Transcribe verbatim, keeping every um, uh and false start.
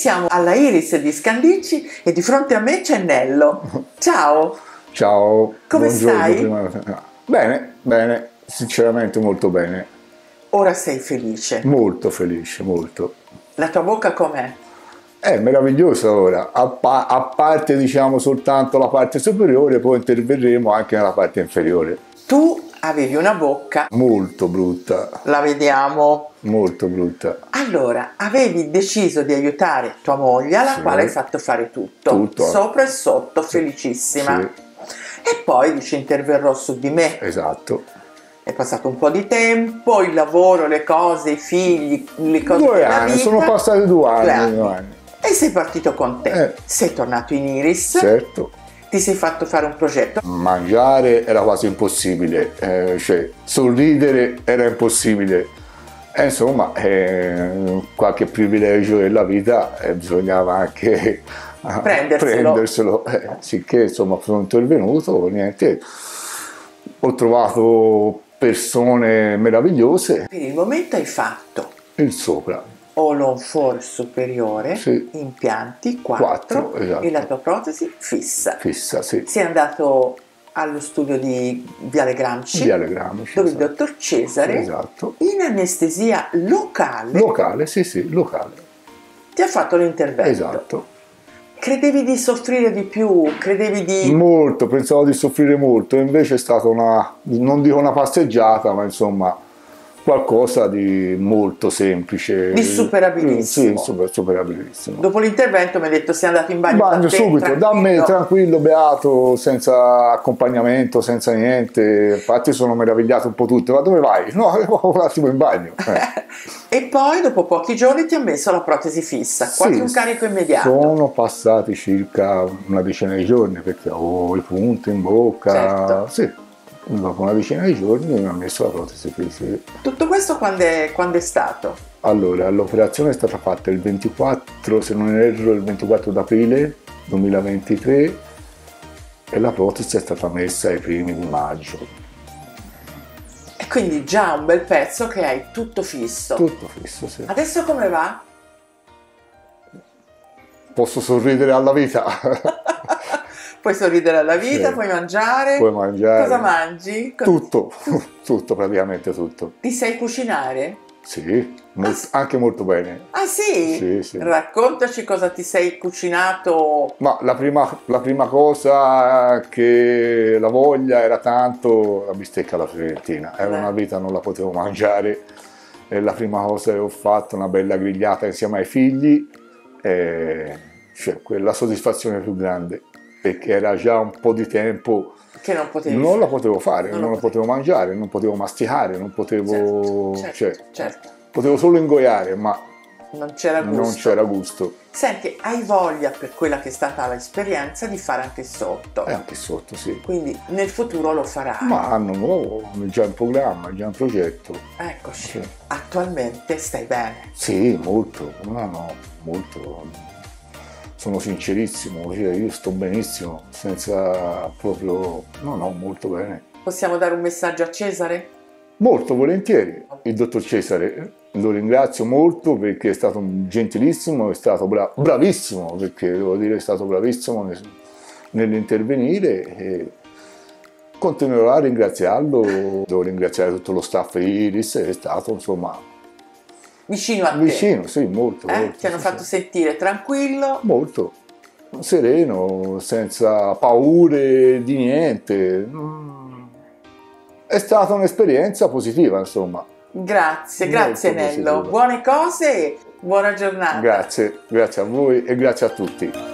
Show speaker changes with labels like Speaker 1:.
Speaker 1: siamo alla Iris di Scandicci e di fronte a me c'è Nello. Ciao!
Speaker 2: Ciao!
Speaker 1: Come
Speaker 2: buongiorno,
Speaker 1: stai?
Speaker 2: Prima... Bene, bene, sinceramente molto bene.
Speaker 1: Ora sei felice?
Speaker 2: Molto felice, molto.
Speaker 1: La tua bocca com'è?
Speaker 2: È meravigliosa ora, a, pa a parte diciamo soltanto la parte superiore, poi interverremo anche nella parte inferiore.
Speaker 1: Tu avevi una bocca
Speaker 2: molto brutta.
Speaker 1: La vediamo.
Speaker 2: Molto brutta.
Speaker 1: Allora, avevi deciso di aiutare tua moglie, alla
Speaker 2: sì.
Speaker 1: quale hai fatto fare tutto,
Speaker 2: tutto.
Speaker 1: Sopra e sotto, sì. Felicissima.
Speaker 2: Sì.
Speaker 1: E poi dici interverrò su di me.
Speaker 2: Esatto.
Speaker 1: È passato un po' di tempo, il lavoro, le cose, i figli, le cose
Speaker 2: due
Speaker 1: della
Speaker 2: anni,
Speaker 1: vita.
Speaker 2: sono passati due anni,
Speaker 1: anni.
Speaker 2: due anni.
Speaker 1: E sei partito con te.
Speaker 2: Eh.
Speaker 1: Sei tornato in Iris.
Speaker 2: Certo.
Speaker 1: Ti sei fatto fare un progetto.
Speaker 2: Mangiare era quasi impossibile, eh, cioè sorridere era impossibile. E insomma, eh, qualche privilegio della vita eh, bisognava anche
Speaker 1: prenderselo.
Speaker 2: prenderselo. Eh, sicché insomma sono intervenuto, niente, ho trovato persone meravigliose.
Speaker 1: Per il momento hai fatto
Speaker 2: il sopra.
Speaker 1: Olonfor superiore,
Speaker 2: sì.
Speaker 1: impianti quattro,
Speaker 2: quattro esatto.
Speaker 1: E la tua protesi fissa.
Speaker 2: Fissa, sì.
Speaker 1: Sei andato allo studio di Viale Gramsci,
Speaker 2: Viale Gramsci
Speaker 1: dove
Speaker 2: esatto.
Speaker 1: il dottor Cesare,
Speaker 2: esatto.
Speaker 1: in anestesia locale,
Speaker 2: locale, sì sì, locale,
Speaker 1: ti ha fatto l'intervento.
Speaker 2: Esatto.
Speaker 1: Credevi di soffrire di più? Credevi di...
Speaker 2: Molto, pensavo di soffrire molto, invece è stata una, non dico una passeggiata, ma insomma qualcosa di molto semplice.
Speaker 1: Di superabilissimo.
Speaker 2: Sì, super, superabilissimo.
Speaker 1: Dopo l'intervento mi hai detto sei andato in bagno,
Speaker 2: bagno
Speaker 1: da te,
Speaker 2: subito, da me, tranquillo, beato, senza accompagnamento, senza niente. Infatti sono meravigliato un po' tutte. Ma dove vai? No, un attimo in bagno. Eh.
Speaker 1: E poi dopo pochi giorni ti ha messo la protesi fissa,
Speaker 2: sì,
Speaker 1: quasi un carico immediato.
Speaker 2: Sono passati circa una decina di giorni perché ho i punti in bocca.
Speaker 1: Certo.
Speaker 2: Sì. Dopo una decina di giorni mi ha messo la protesi fisica.
Speaker 1: Tutto questo quando è, quando è stato?
Speaker 2: Allora, l'operazione è stata fatta il ventiquattro, se non erro, il ventiquattro d'aprile duemilaventitré e la protesi è stata messa ai primi di maggio.
Speaker 1: E quindi già un bel pezzo che hai tutto fisso.
Speaker 2: Tutto fisso, sì.
Speaker 1: Adesso come va?
Speaker 2: Posso sorridere alla vita.
Speaker 1: Puoi sorridere alla vita,
Speaker 2: sì.
Speaker 1: puoi mangiare.
Speaker 2: Puoi mangiare.
Speaker 1: Cosa mangi?
Speaker 2: Tutto, tutto, praticamente tutto.
Speaker 1: Ti sai cucinare?
Speaker 2: Sì, molto, ah, anche molto bene.
Speaker 1: Ah sì?
Speaker 2: Sì, sì.
Speaker 1: Raccontaci cosa ti sei cucinato.
Speaker 2: Ma la prima, la prima cosa che la voglia era tanto la bistecca alla fiorentina. Era
Speaker 1: Beh.
Speaker 2: una vita, non la potevo mangiare. E la prima cosa che ho fatto, una bella grigliata insieme ai figli, e cioè, quella soddisfazione più grande. Perché era già un po' di tempo
Speaker 1: che non, potevi
Speaker 2: non
Speaker 1: fare.
Speaker 2: la potevo fare, non, non la
Speaker 1: potevi.
Speaker 2: potevo mangiare, non potevo masticare, non potevo...
Speaker 1: Certo, certo,
Speaker 2: cioè,
Speaker 1: certo.
Speaker 2: Potevo solo ingoiare, ma
Speaker 1: non c'era gusto.
Speaker 2: Non c'era gusto.
Speaker 1: Senti, hai voglia, per quella che è stata l'esperienza, di fare anche sotto?
Speaker 2: E anche sotto, sì.
Speaker 1: Quindi nel futuro lo farai?
Speaker 2: Ma anno nuovo, è già in programma, è già in progetto.
Speaker 1: Eccoci.
Speaker 2: Sì.
Speaker 1: Attualmente stai bene?
Speaker 2: Sì, molto, no, no, molto... Sono sincerissimo, cioè io sto benissimo, senza proprio... no, no, molto bene.
Speaker 1: Possiamo dare un messaggio a Cesare?
Speaker 2: Molto volentieri. Il dottor Cesare lo ringrazio molto perché è stato gentilissimo, è stato bra bravissimo, perché devo dire è stato bravissimo nell'intervenire e continuerò a ringraziarlo. Devo ringraziare tutto lo staff di Iris, è stato insomma...
Speaker 1: Vicino a te?
Speaker 2: Vicino, sì, molto.
Speaker 1: Eh?
Speaker 2: molto
Speaker 1: Ti hanno
Speaker 2: sì,
Speaker 1: fatto
Speaker 2: sì.
Speaker 1: sentire tranquillo?
Speaker 2: Molto, sereno, senza paure di niente. È stata un'esperienza positiva, insomma.
Speaker 1: Grazie, grazie
Speaker 2: Molto
Speaker 1: Nello.
Speaker 2: positiva.
Speaker 1: Buone cose e buona giornata.
Speaker 2: Grazie, grazie a voi e grazie a tutti.